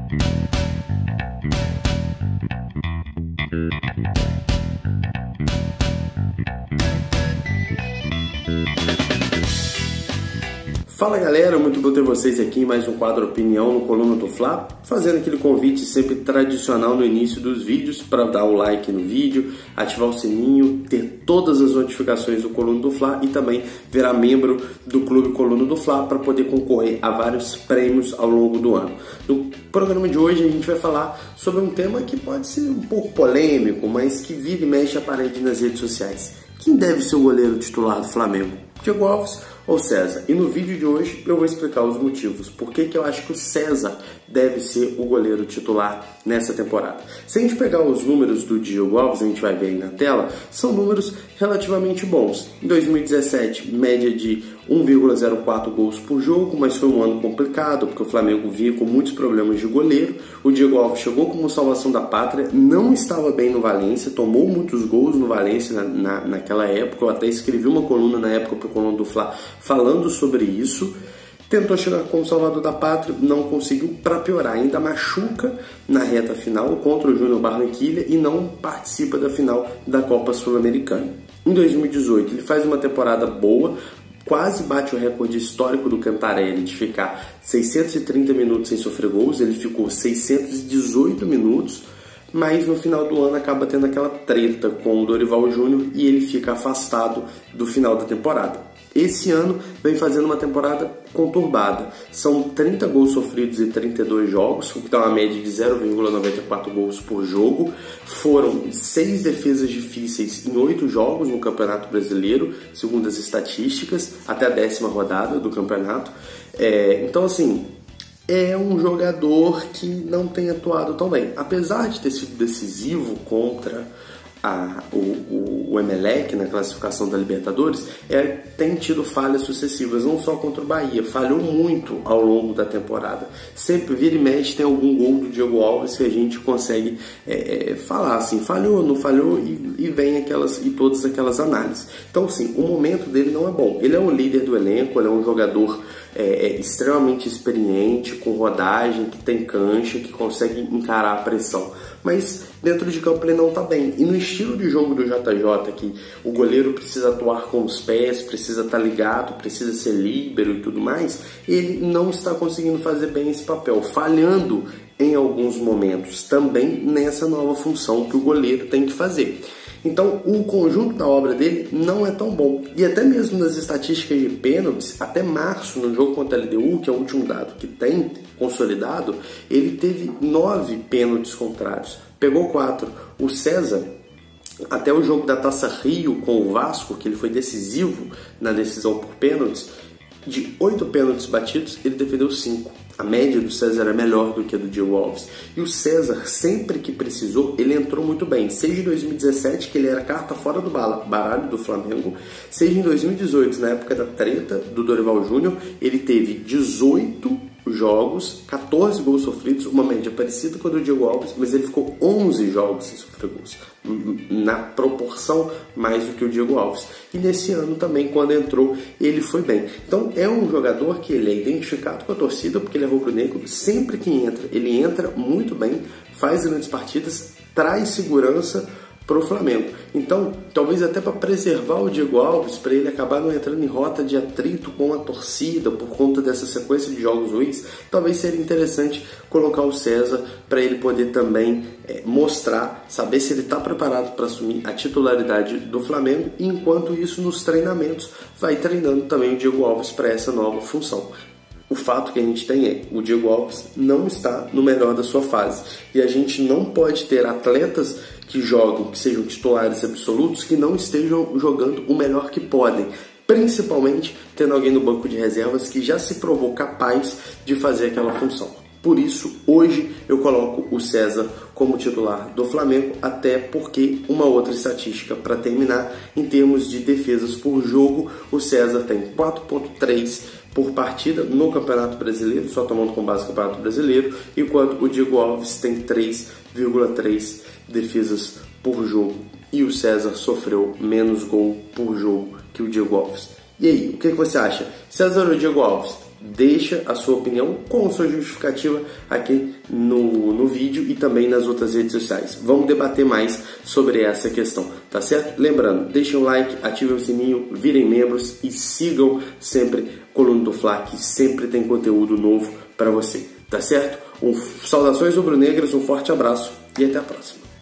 Fala galera, muito bom ter vocês aqui em mais um quadro Opinião no Coluna do Fla, fazendo aquele convite sempre tradicional no início dos vídeos para dar o like no vídeo, ativar o sininho, ter todas as notificações do Coluna do Fla e também virar membro do Clube Coluna do Fla para poder concorrer a vários prêmios ao longo do ano. No programa de hoje a gente vai falar sobre um tema que pode ser um pouco polêmico, mas que vira e mexe a parede nas redes sociais. Quem deve ser o goleiro titular do Flamengo? Diego Alves ou César? E no vídeo de hoje eu vou explicar os motivos. Por que eu acho que o César deve ser o goleiro titular nessa temporada. Se a gente pegar os números do Diego Alves, a gente vai ver aí na tela, são números relativamente bons. Em 2017, média de 1,04 gols por jogo, mas foi um ano complicado, porque o Flamengo vinha com muitos problemas de goleiro. O Diego Alves chegou como salvação da pátria, não estava bem no Valência, tomou muitos gols no Valência naquela época. Eu até escrevi uma coluna na época para o Coluna do Fla falando sobre isso. Tentou chegar como salvador da pátria, não conseguiu. Para piorar, ainda machuca na reta final contra o Júnior Barranquilla e não participa da final da Copa Sul-Americana. Em 2018, ele faz uma temporada boa, quase bate o recorde histórico do Cantarelli de ficar 630 minutos sem sofrer gols. Ele ficou 618 minutos, mas no final do ano acaba tendo aquela treta com o Dorival Júnior e ele fica afastado do final da temporada. Esse ano vem fazendo uma temporada conturbada. São 30 gols sofridos em 32 jogos, o que dá uma média de 0,94 gols por jogo. Foram 6 defesas difíceis em 8 jogos no Campeonato Brasileiro, segundo as estatísticas, até a 10ª rodada do campeonato. Então, assim, é um jogador que não tem atuado tão bem. Apesar de ter sido decisivo contra o Emelec na classificação da Libertadores, tem tido falhas sucessivas, não só contra o Bahia, falhou muito ao longo da temporada. Sempre vira e mexe tem algum gol do Diego Alves que a gente consegue falar assim, falhou, não falhou, e vem todas aquelas análises. Então, assim, o momento dele não é bom. Ele é um líder do elenco, ele é um jogador extremamente experiente, com rodagem, que tem cancha, que consegue encarar a pressão, mas dentro de campo ele não está bem. E no estilo de jogo do JJ, que o goleiro precisa atuar com os pés, precisa estar ligado, precisa ser líbero e tudo mais, ele não está conseguindo fazer bem esse papel, falhando em alguns momentos também nessa nova função que o goleiro tem que fazer. Então o conjunto da obra dele não é tão bom. E até mesmo nas estatísticas de pênaltis, até março, no jogo contra a LDU, que é o último dado que tem consolidado, ele teve 9 pênaltis contrários, pegou 4. O César, até o jogo da Taça Rio com o Vasco, que ele foi decisivo na decisão por pênaltis, de 8 pênaltis batidos, ele defendeu 5. A média do César é melhor do que a do Diego Alves. E o César, sempre que precisou, ele entrou muito bem. Seja em 2017, que ele era carta fora do baralho do Flamengo, seja em 2018, na época da treta do Dorival Júnior, ele teve 18 jogos, 14 gols sofridos, uma média parecida com a do Diego Alves, mas ele ficou 11 jogos sem sofrer gols, na proporção mais do que o Diego Alves. E nesse ano também, quando entrou, ele foi bem. Então é um jogador que ele é identificado com a torcida, porque ele é rubro-negro. Sempre que entra, ele entra muito bem, faz grandes partidas, traz segurança para o Flamengo. Então, talvez até para preservar o Diego Alves, para ele acabar não entrando em rota de atrito com a torcida por conta dessa sequência de jogos ruins, talvez seria interessante colocar o César para ele poder também mostrar, saber se ele está preparado para assumir a titularidade do Flamengo, e enquanto isso nos treinamentos vai treinando também o Diego Alves para essa nova função. O fato que a gente tem o Diego Alves não está no melhor da sua fase, e a gente não pode ter atletas que jogam, que sejam titulares absolutos, que não estejam jogando o melhor que podem, principalmente tendo alguém no banco de reservas que já se provou capaz de fazer aquela função. Por isso, hoje eu coloco o César como titular do Flamengo, até porque uma outra estatística para terminar, em termos de defesas por jogo, o César tem 4,3 por partida no Campeonato Brasileiro, só tomando com base o Campeonato Brasileiro, enquanto o Diego Alves tem 3,3 defesas por jogo. E o César sofreu menos gol por jogo que o Diego Alves. E aí, o que você acha? César ou Diego Alves? Deixa a sua opinião com sua justificativa aqui no vídeo e também nas outras redes sociais. Vamos debater mais sobre essa questão, tá certo? Lembrando, deixem um like, ativem o sininho, virem membros e sigam sempre Coluna do Fla, que sempre tem conteúdo novo para você, tá certo? Saudações rubro-negras, um forte abraço e até a próxima.